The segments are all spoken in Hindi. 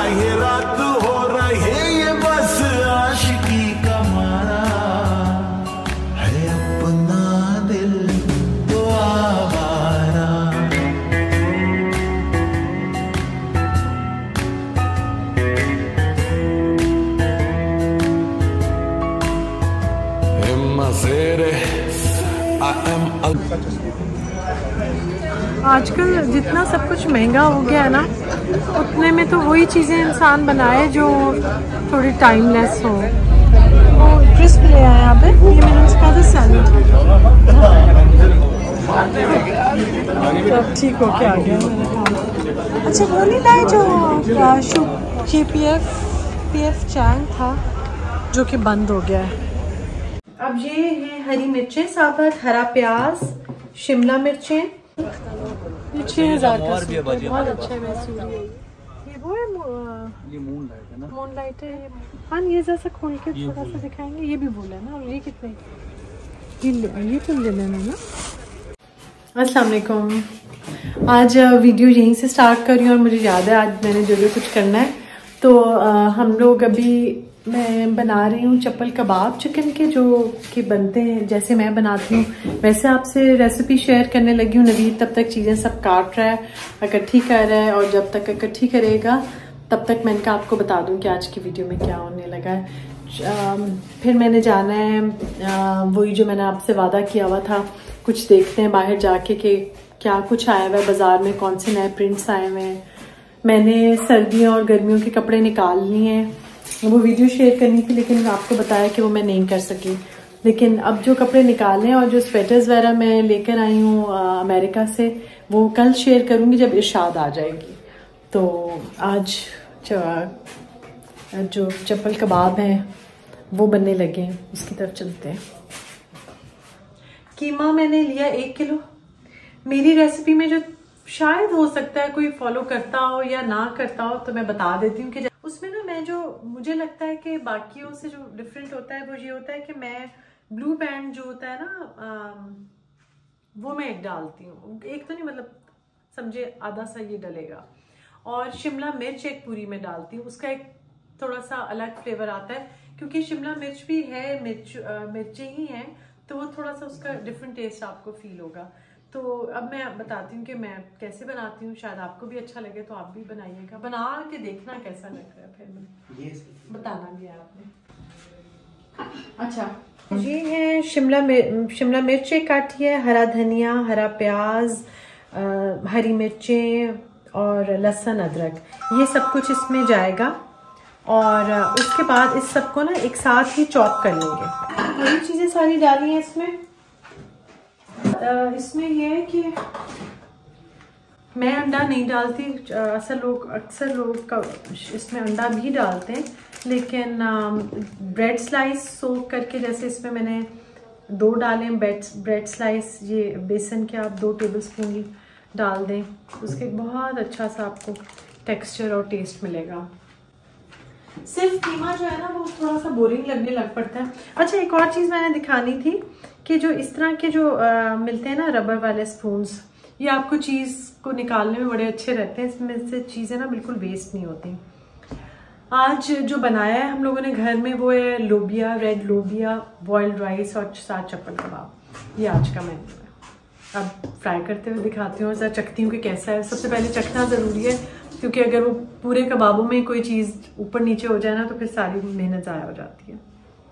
ये रात हो रहे ये बस आशिकी का मारा है अपना दिल तो आवारा। आजकल जितना सब कुछ महंगा हो गया है ना, उतने में तो वही चीज़ें इंसान बनाए जो थोड़ी टाइमलेस हो। वो क्रिस्प ले आए यहाँ पे, ये मैंने उसका था सैलड। तो ठीक हो क्या आ गया मेरा काम। अच्छा वो नहीं लाए जो पीएफ चैंग था जो कि बंद हो गया है। अब ये है हरी मिर्चें साबुत, हरा प्याज, शिमला मिर्चें। ये 6000 का सूट है, बहुत अच्छा है। ये वो है, ये मून लाइट है ना, मून लाइट है। हाँ ये जैसा खोल के थोड़ा सा दिखाएंगे। ये भी बोला ना। और ये कितने, ये तुम ले लेना ना। अस्सलाम वालेकुम। आज वीडियो यहीं से स्टार्ट कर रही हूँ और मुझे याद है आज मैंने जो भी कुछ करना है। तो हम लोग अभी मैं बना रही हूँ चप्पल कबाब चिकन के, जो कि बनते हैं जैसे मैं बनाती हूँ वैसे आपसे रेसिपी शेयर करने लगी हूँ। नवीद तब तक चीज़ें सब काट रहा है, इकट्ठी कर रहा है, और जब तक इकट्ठी करेगा तब तक मैंने कहा आपको बता दूँ कि आज की वीडियो में क्या होने लगा है। फिर मैंने जाना है वही जो मैंने आपसे वादा किया हुआ था, कुछ देखते हैं बाहर जाके कि क्या कुछ आया हुआ है बाज़ार में, कौन से नए प्रिंट्स आए हुए हैं। मैंने सर्दियों और गर्मियों के कपड़े निकाल लिए हैं, वो वीडियो शेयर करनी थी लेकिन आपको बताया कि वो मैं नहीं कर सकी। लेकिन अब जो कपड़े निकाले और जो स्वेटर्स वगैरह मैं लेकर आई हूँ अमेरिका से, वो कल शेयर करूँगी जब इरशाद आ जाएगी। तो आज जो चप्पल कबाब हैं वो बनने लगे हैं, उसकी तरफ चलते हैं। कीमा मैंने लिया 1 किलो। मेरी रेसिपी में जो शायद हो सकता है कोई फॉलो करता हो या ना करता हो, तो मैं बता देती हूँ कि उसमें ना मैं जो मुझे लगता है कि बाकियों से जो डिफरेंट होता है वो ये होता है कि मैं ब्लू बैंड जो होता है ना वो मैं एक डालती हूँ। एक तो नहीं, मतलब समझे आधा सा ये डलेगा। और शिमला मिर्च एक पूरी में डालती हूँ, उसका एक थोड़ा सा अलग फ्लेवर आता है क्योंकि शिमला मिर्च भी है, मिर्चें ही हैं, तो वो थोड़ा सा उसका डिफरेंट टेस्ट आपको फील होगा। तो अब मैं बताती हूँ कि मैं कैसे बनाती हूँ, शायद आपको भी अच्छा लगे तो आप भी बनाइएगा, बना के देखना कैसा लग रहा है, फिर मैं बताना भी है आपने। अच्छा ये है शिमला मिर्च काटी है, हरा धनिया, हरा प्याज, हरी मिर्चें और लहसुन अदरक, ये सब कुछ इसमें जाएगा। और उसके बाद इस सबको ना एक साथ ही चॉप कर लेंगे। वही चीज़ें सारी डाली हैं इसमें। इसमें ये है कि मैं अंडा नहीं डालती, अक्सर लोग इसमें अंडा भी डालते हैं, लेकिन ब्रेड स्लाइस सोक करके, जैसे इसमें मैंने 2 डाले ब्रेड स्लाइस, ये बेसन के आप 2 टेबलस्पून ही डाल दें, उसके बहुत अच्छा सा आपको टेक्सचर और टेस्ट मिलेगा। सिर्फ कीमा जो है ना वो थोड़ा सा बोरिंग लगने लग पड़ता है। अच्छा एक और चीज़ मैंने दिखानी थी कि जो इस तरह के जो मिलते हैं ना रबर वाले स्पून्स, ये आपको चीज़ को निकालने में बड़े अच्छे रहते हैं, इसमें से चीज़ें ना बिल्कुल वेस्ट नहीं होती। आज जो बनाया है हम लोगों ने घर में वो है लोबिया, रेड लोबिया, बॉइल्ड राइस और साथ चप्पल कबाब। ये आज का मेन्यू है। अब फ्राई करते हुए दिखाती हूँ, जरा चखती हूँ कि कैसा है। सबसे पहले चखना ज़रूरी है क्योंकि अगर वो पूरे कबाबों में कोई चीज़ ऊपर नीचे हो जाए ना तो फिर सारी मेहनत ज़ाया हो जाती है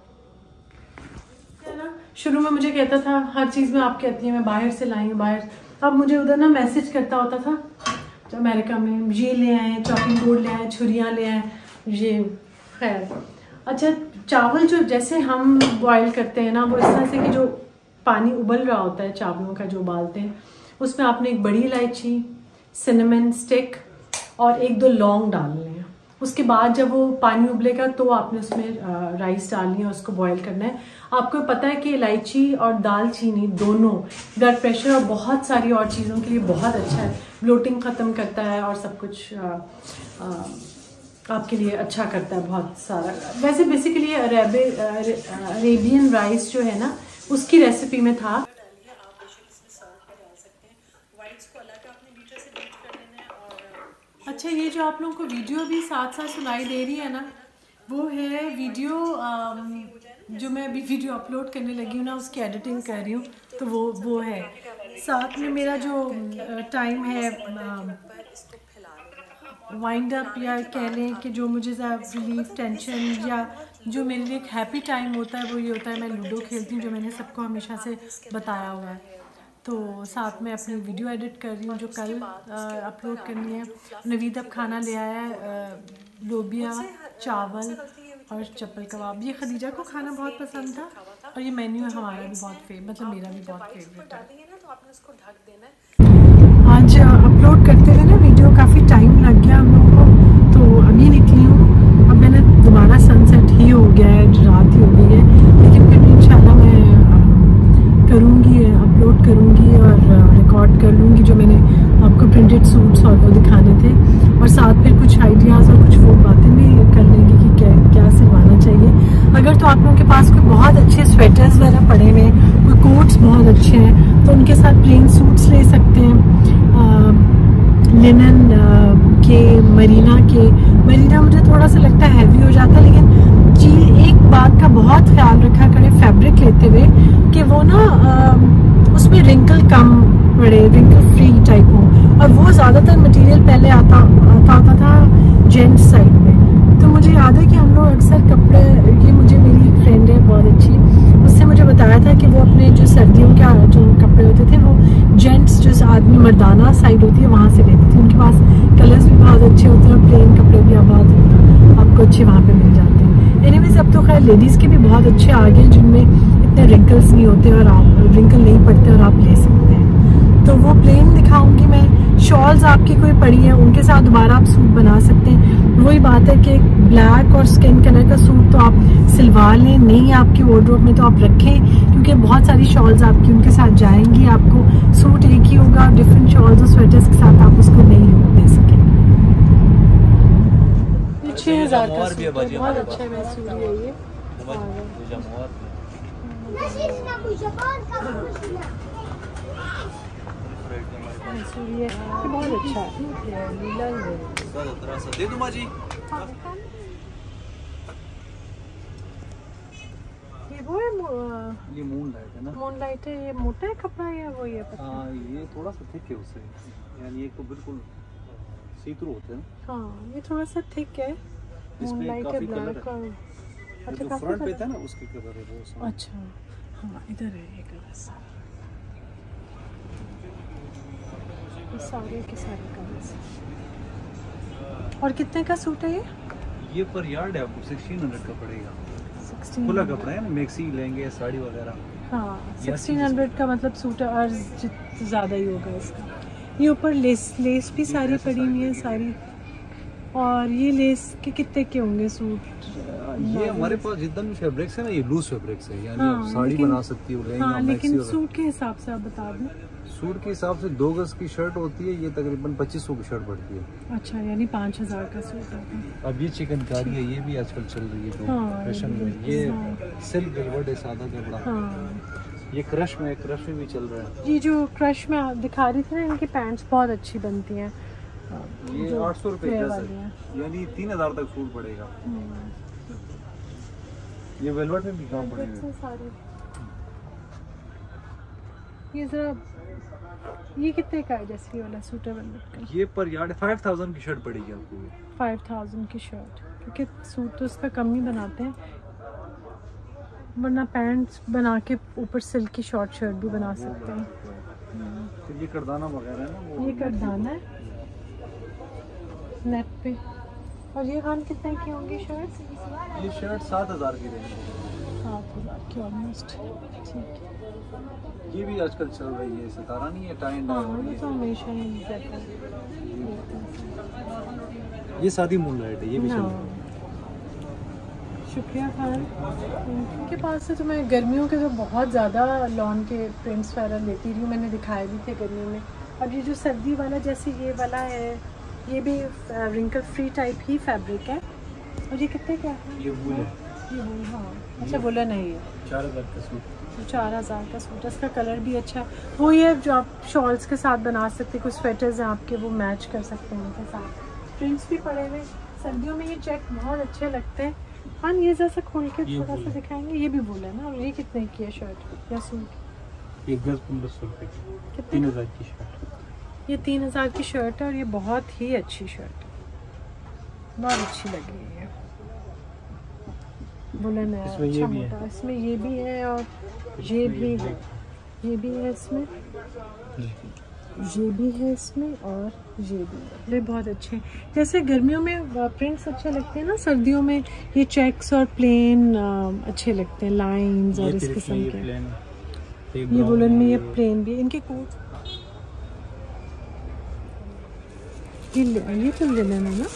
ना। शुरू में मुझे कहता था हर चीज़ में आप कहती हैं मैं बाहर से लाई हूँ बाहर, अब मुझे उधर ना मैसेज करता होता था तो अमेरिका में ये ले आए, चॉपिंग बोर्ड ले आए, छुरियाँ ले आए, ये खैर। अच्छा चावल जो जैसे हम बॉयल करते हैं ना, वो इस तरह से कि जो पानी उबल रहा होता है चावलों का जो उबालते हैं, उसमें आपने एक बड़ी इलायची, सिनेमन स्टिक और 1-2 लौंग डालने हैं। उसके बाद जब वो पानी उबलेगा तो आपने उसमें राइस डालनी है, उसको बॉईल करना है। आपको पता है कि इलायची और दालचीनी दोनों ब्लड प्रेशर और बहुत सारी और चीज़ों के लिए बहुत अच्छा है, ब्लोटिंग ख़त्म करता है और सब कुछ आपके लिए अच्छा करता है बहुत सारा। वैसे बेसिकली अरेबियन राइस जो है ना उसकी रेसिपी में था। अच्छा, ये जो आप लोगों को वीडियो भी साथ साथ सुनाई दे रही है ना, वो है वीडियो जो मैं अभी वीडियो अपलोड करने लगी हूँ ना, उसकी एडिटिंग कर रही हूँ, तो वो है साथ में मेरा जो टाइम है वाइंड अप, या कह लें कि जो मुझे रिलीफ टेंशन या जो मेरे लिए एक हैप्पी टाइम होता है, वो ये होता है मैं लूडो खेलती हूँ, जो मैंने सबको हमेशा से बताया हुआ है। तो साथ में अपनी वीडियो एडिट कर रही हूँ जो कल अपलोड करनी है। नवीद अब खाना ले आया है, लोबिया, चावल और चप्पल कबाब। ये खदीजा को खाना बहुत पसंद था और ये मेन्यू हमारा भी बहुत मतलब मेरा भी बहुत फेवरेट है। आज अपलोड करते हुए ना वीडियो काफ़ी टाइम लग गया हम लोगों को, तो अभी निकली हूँ। अब मैंने दोबारा सनसेट ही हो गया है, रात ही हो गई है, लेकिन फिर भी इंशाल्लाह मैं करूँगी, अपलोड करूँगी और रिकॉर्ड कर लूँगी जो मैंने आपको प्रिंटेड सूट्स और वो दिखाने थे, और साथ फिर कुछ आइडियाज़ और कुछ वो बातें भी कर लेंगे कि क्या सिलवाना चाहिए। अगर तो आप लोगों के पास कोई बहुत अच्छे स्वेटर्स वगैरह पड़े हुए हैं, कोई कोट्स बहुत अच्छे हैं, तो उनके साथ प्लेन सूट्स ले सकते हैं। लिनन के मरीना मुझे थोड़ा सा लगता है हैवी हो जाता है, लेकिन जी एक बात का बहुत ख्याल रखा करें फैब्रिक लेते हुए कि वो ना उसमें रिंकल कम पड़े, रिंकल फ्री टाइप हो। और वो ज़्यादातर मटेरियल पहले आता था जेंट्स साइड में। तो मुझे याद है कि हम लोग अक्सर कपड़े, ये मुझे मेरी एक फ्रेंड है बहुत अच्छी, उससे मुझे बताया था कि वो अपने जो सर्दियों के जो कपड़े होते थे वो जेंट्स जो आदमी मर्दाना साइड होती है वहाँ से लेती थी। उनके पास कलर्स भी बहुत अच्छे होते हैं और प्लेन कपड़े भी बहुत आपको अच्छे वहाँ पे मिल जाते हैं। एनीवेज अब तो खैर लेडीज़ के भी बहुत अच्छे आ गए जिनमें इतने रिंकल्स नहीं होते और आप रिंकल नहीं पड़ते और आप ले सकते हैं। तो वो प्लेन दिखाऊंगी मैं। शॉल्स आपकी कोई पड़ी है उनके साथ दोबारा आप सूट बना सकते हैं। वही बात है कि ब्लैक और स्किन कलर का सूट तो आप सिलवा लें, नहीं आपकी वार्डरोब में तो आप रखें, क्योंकि बहुत सारी शॉल्स आपकी उनके साथ जाएंगी। आपको सूट एक ही होगा, डिफरेंट शॉल्स और स्वेटर्स के साथ आप उसको नहीं दे सकेंगे। 6000 का सूट है, बहुत अच्छा महसूस है ये। ये बहुत अच्छा है, दे दूं माजी। ये वो है ये मून लाइट है ना, मून लाइट है। ये मोटा है कपड़ा या वो ये पतला? हाँ ये थोड़ा सा थिक है उससे, यानी एक तो बिल्कुल सी थ्रू होते हैं। हाँ ये थोड़ा सा थिक है, मून लाइट है, ब्लैक और अच्छा जो फ्रंट पे था ना उसके कलर है वो। अच्छा हाँ इधर है ये कलर सारे के सारे कलर्स। और कितने का सूट है ये पर यार्ड है आपको 1600 का पड़ेगा। 1600 खुला कपड़ा है ना, मैक्सी लेंगे साड़ी वगैरह। हाँ 1600 का मतलब सूट और ज़्यादा ही होगा इसका। ये ऊपर लेस भी सारी पड़ी हुई है सारी। और ये लेस के कितने के होंगे सूट? ये हमारे पास जितना भी फैब्रिक्स है ना, ये लूज फैब्रिक्स है, यानी आप साड़ी बना सकती हो। हाँ लेकिन सूट के हिसाब से आप बता दें। सूट के हिसाब से 2 गज की शर्ट होती है, ये तकरीबन 2500 की शर्ट पड़ती है। अच्छा यानी 5000 का सूट है। अब ये चिकनकारी है, ये भी आजकल चल रही है हाँ, फैशन में। ये सिल्क वेलवेट है, सादा कपड़ा। हाँ ये क्रश में भी चल रहा है। ये जो क्रश में आप दिखा रही थी ना, इनकी पैंट्स बहुत अच्छी बनती हैं। ये 800 रुपए है, यानी 3000 तक सूट पड़ेगा। ये वेलवेट में भी काम पड़ेगा। ये जरा ये कितने का है जैसे वाला सूट है वेलवेट का? ये पर यार्ड 5000 की शर्ट पड़ेगी आपको। 5000 की शर्ट, क्योंकि सूट तो इसका कम ही बनाते हैं, वरना पैंट्स बना के ऊपर सिल्क की शॉर्ट शर्ट भी बना सकते हैं। तो ये करदाना वगैरह है ना, वो ये करदाना है नेट पे। और ये खान कितने की होंगी शर्ट? ये शर्ट 7000 की रहेगी। 7000 की ऑलमोस्ट। ठीक है, ये भी आजकल चल रही है, सितारा नहीं है, टाई एंड डाई। हाँ ये तो हमेशा ही रहता है। ये शादी मून लाइट है, ये भी चल रहा है। शुक्रिया खान, इनके पास से तो मैं गर्मियों के तो बहुत ज़्यादा लॉन के प्रिंट्स वगैरह लेती रही हूँ, मैंने दिखाए भी थे गर्मियों में। और ये जो सर्दी वाला जैसे ये वाला है, ये भी रिंकल फ्री टाइप ही फैब्रिक है। और ये कितने का है? ये वूल है। ये वूल, हाँ अच्छा वुलन है ये। 4000 का सूट। 4000 का सूट, इसका कलर भी अच्छा है। वो ये जो आप शॉल्स के साथ बना सकते, कुछ स्वेटर्स हैं आपके वो मैच कर सकते हैं उनके साथ। प्रिंट्स भी पड़े हुए। सर्दियों में ये चेक बहुत अच्छे लगते हैं। हाँ, ये जैसा खोल के थोड़ा सा दिखाएंगे। ये भी वूल है ना? और ये कितने की है शर्ट या सूट? एक गज 1500 रुपये की, 3000 की शर्ट। ये 3000 की शर्ट है और ये बहुत ही अच्छी शर्ट है, बहुत अच्छी लग रही है। बुलन है, अच्छा मोटा। इसमें ये भी है और ये भी है, ये भी है इसमें, ये भी है इसमें और ये भी है। ये बहुत अच्छे हैं। जैसे गर्मियों में प्रिंट्स अच्छे लगते हैं ना, सर्दियों में ये चेक्स और प्लेन अच्छे लगते हैं, लाइंस और इस किस्म के। ये वुलन में ये प्लेन भी। इनके कोट ये तो ले लेना ना।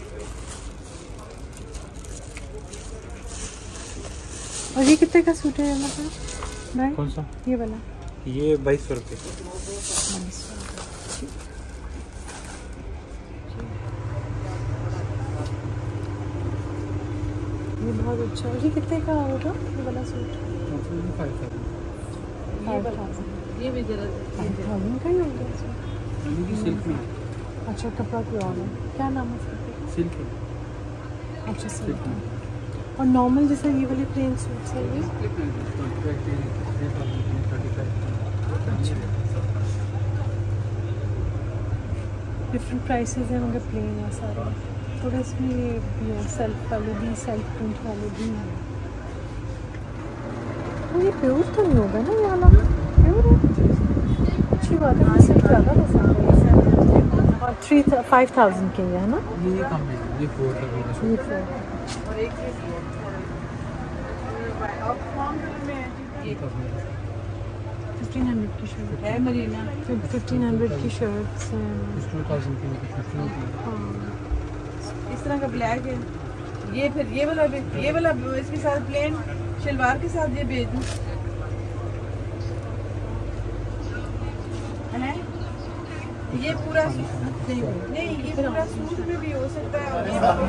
और ये कितने का सूट है भाई? कौन सा? ये वाला। ये 2200 रुपये। ये बहुत अच्छा। ये कितने का होगा ये वाला सूट? 5000। ये भी जरा 5000 का ही होगा सूट। सिल्क में। अच्छा, कपड़ा की और है। क्या नाम है इसका? सिल्क। अच्छा, सिल्क। और नॉर्मल जैसे ये वाली प्लेन सूट है ये? अच्छा, डिफरेंट प्राइसेस हैं मगर प्लेन है सारे। थोड़ा इसमें ये भी है, सेल्फ वाले भी, सेल्फ प्रिंट वाले भी हैं। ये प्योर तो नहीं होगा ना ये वाला? प्योर है, अच्छी बात है। मुझे ज़्यादा पसंद है। और 5000 के है ना? ये कम है, ये 4000। ये 4 1500 की शर्ट है मरीना। 1500 की शर्ट्स हैं। 2000 की। इस तरह का ब्लैक है ये। फिर ये वाला भी, ये वाला इसके साथ प्लेन शलवार के साथ ये भेज दूँ है। ये पूरा नहीं, ये पूरा सूट में भी हो सकता है।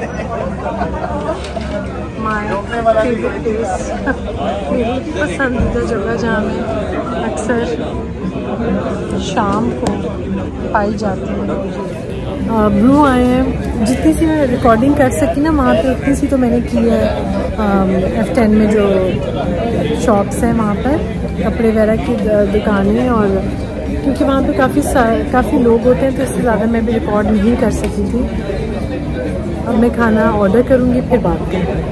मेरी पसंदीदा जगह जहाँ मैं अक्सर शाम को पाई जाती है। ब्लू आए हैं। जितनी सी मैं रिकॉर्डिंग कर सकी ना वहाँ पे, उतनी सी तो मैंने की है। F10 में जो शॉप्स हैं वहाँ पर कपड़े वगैरह की दुकानें, और क्योंकि वहाँ पे काफ़ी लोग होते हैं तो इससे ज़्यादा मैं भी रिकॉर्ड नहीं कर सकी थी। अब मैं खाना ऑर्डर करूँगी, फिर बात करूँगी।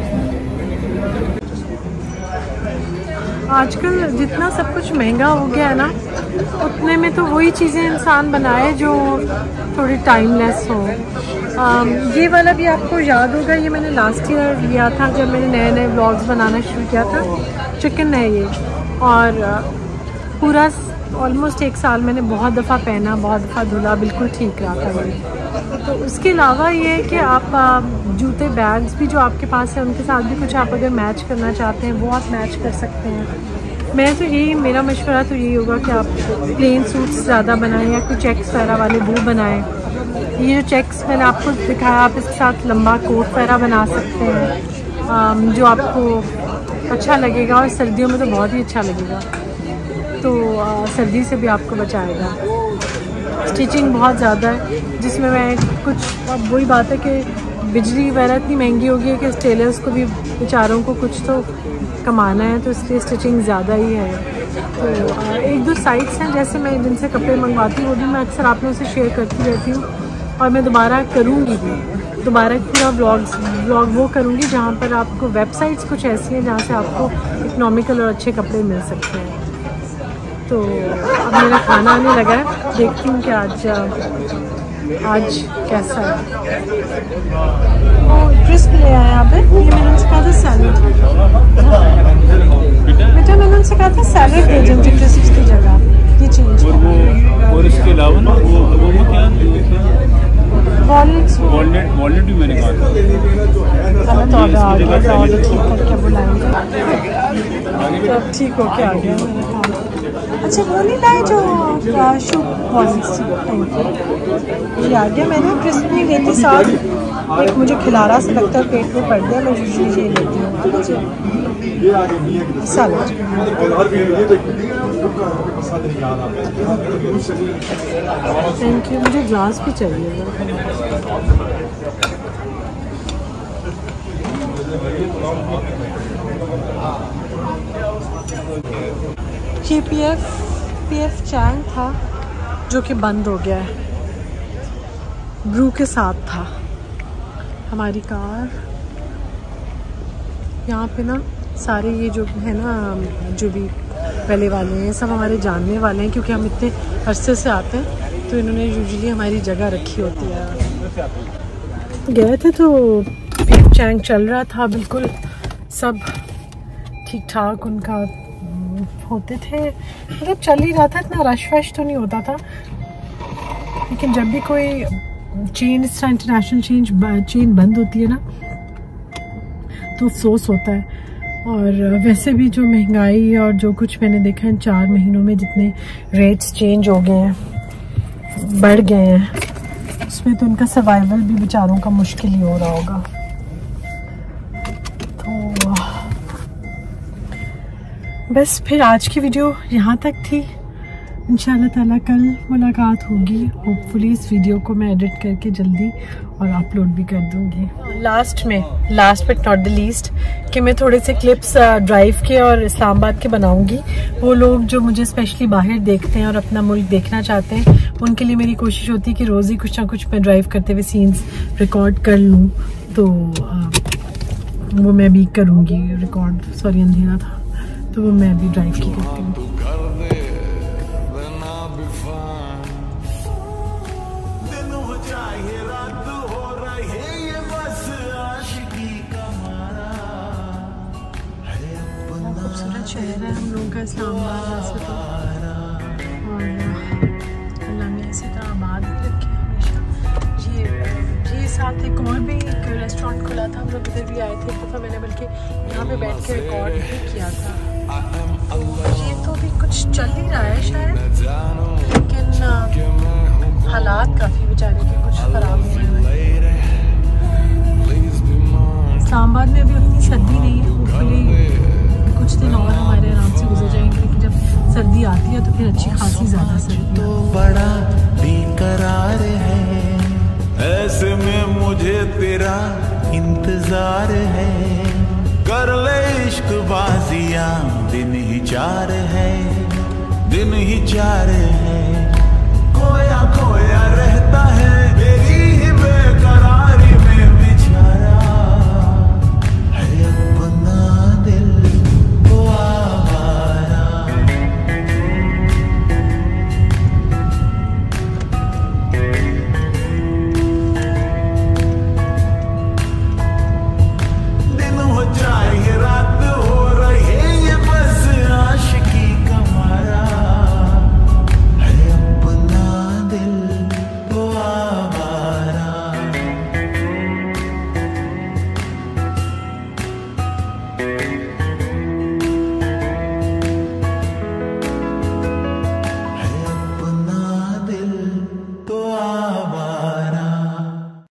आजकल जितना सब कुछ महंगा हो गया है ना, उतने में तो वही चीज़ें इंसान बनाए जो थोड़ी टाइमलेस हो। ये वाला भी आपको याद होगा, ये मैंने लास्ट ईयर लिया था जब मैंने नए नए व्लॉग्स बनाना शुरू किया था। चिकन है ये, और पूरा ऑलमोस्ट 1 साल मैंने बहुत दफ़ा पहना, बहुत दफ़ा धुला, बिल्कुल ठीक रहा था ये। तो उसके अलावा ये है कि आप जूते, बैग्स भी जो आपके पास है उनके साथ भी कुछ आप अगर मैच करना चाहते हैं वो आप मैच कर सकते हैं। मैं तो यही, मेरा मशवरा तो यही होगा कि आप प्लेन सूट्स ज़्यादा बनाएं या कोई चेक्स वगैरह वाले वो बनाएं। ये जो चेक्स मैंने आपको दिखाया, आप इसके साथ लंबा कोट वगैरह बना सकते हैं जो आपको अच्छा लगेगा, और सर्दियों में तो बहुत ही अच्छा लगेगा। तो सर्दी से भी आपको बचाएगा। स्टिचिंग बहुत ज़्यादा है जिसमें मैं कुछ, अब वही बात है कि बिजली वगैरह इतनी महंगी हो गई है कि टेलर्स को भी बेचारों को कुछ तो कमाना है, तो इसलिए स्टिचिंग ज़्यादा ही है। तो 1-2 साइट्स हैं जैसे मैं जिनसे कपड़े मंगवाती हूँ, वो भी मैं अक्सर आप लोगों से शेयर करती रहती हूँ, और मैं दोबारा करूँगी भी। दोबारा पूरा व्लॉग वो करूँगी जहाँ पर आपको वेबसाइट्स कुछ ऐसी हैं जहाँ से आपको इकनॉमिकल और अच्छे कपड़े मिल सकते हैं। तो अब मेरा खाना आने लगा है, देखती हूँ कि आज कैसा है। ओ, क्रिस्प ले आए यहाँ पे। ये मैंने उनसे कहा था सैलड। बेटा मैंने उनसे कहा था सैलड दे देंगे क्रिस्प की जगह, ये चेंज और इसके अलावा ना वो क्या वॉलनट भी मैंने कहा था। तो ऑर्डर ठीक करके बुलाएंगे। तो अब ठीक हो के आ गया मेरा खाना। अच्छा वो नहीं लाए जो शू वॉलनट्स, ये आ गया। मैंने क्रिस्प नहीं लेती, साथ एक मुझे खिलारा सा लगता है, पेट में पड़ गया, मैं ये लेती हूँ। Salad thank you. मुझे ग्लास भी चाहिए। ये पीएफ चैंग था जो कि बंद हो गया है। ब्रू के साथ था। हमारी कार यहाँ पे ना सारे ये जो है ना जो भी पहले वाले हैं सब हमारे जानने वाले हैं, क्योंकि हम इतने अरसे से आते हैं तो इन्होंने यूजुअली हमारी जगह रखी होती है। गए थे तो पीएफ चैंग चल रहा था, बिल्कुल सब ठीक ठाक उनका होते थे, मतलब चल ही रहा था, इतना रश वश तो नहीं होता था। लेकिन जब भी कोई चेन इस तरह इंटरनेशनल चेन बंद होती है ना तो अफसोस होता है। और वैसे भी जो महंगाई और जो कुछ मैंने देखा इन 4 महीनों में जितने रेट्स चेंज हो गए हैं, बढ़ गए हैं, उसमें तो उनका सर्वाइवल भी बेचारों का मुश्किल ही हो रहा होगा। तो बस फिर आज की वीडियो यहाँ तक थी। इंशाल्लाह ताला कल मुलाकात होगी। होपफुली इस वीडियो को मैं एडिट करके जल्दी और अपलोड भी कर दूंगी। Last but not the least कि मैं थोड़े से क्लिप्स ड्राइव के और इस्लामाबाद के बनाऊंगी। वो लोग जो मुझे स्पेशली बाहर देखते हैं और अपना मुल्क देखना चाहते हैं, उनके लिए मेरी कोशिश होती है कि रोज़ ही कुछ ना कुछ मैं ड्राइव करते हुए सीन्स रिकॉर्ड कर लूँ। तो वो मैं भी करूँगी रिकॉर्ड। सॉरी अंधेरा था, तो वो मैं भी ड्राइव की करती हूँ। खूबसूरत शहर है हम लोगों का इस्लामाबाद वैसे तो, और अल्लाह में इसी तरह आबाद रखे हमेशा। ये साथ एक और भी एक रेस्टोरेंट खुला था, हम लोग इधर भी आए थे एक दफ़ा, मैंने बल्कि यहाँ पे बैठ के रिकॉर्ड भी किया था। ये तो भी कुछ चल ही रहा है शायद, लेकिन हालात काफ़ी बेचारे के कुछ ख़राब हुए हैं। इस्लामाबाद में अभी उतनी सर्दी नहीं है, होपफुली कुछ दिन और हमारे आराम से गुजर जाएंगे, लेकिन जब सर्दी आती है तो फिर अच्छी खासी ज़्यादा सर्दी तो बड़ा बेकरार है, ऐसे में मुझे तेरा इंतजार है। कर ले इश्क बाजियां, दिन ही 4 है, दिन ही 4 है। खोया खोया रहता है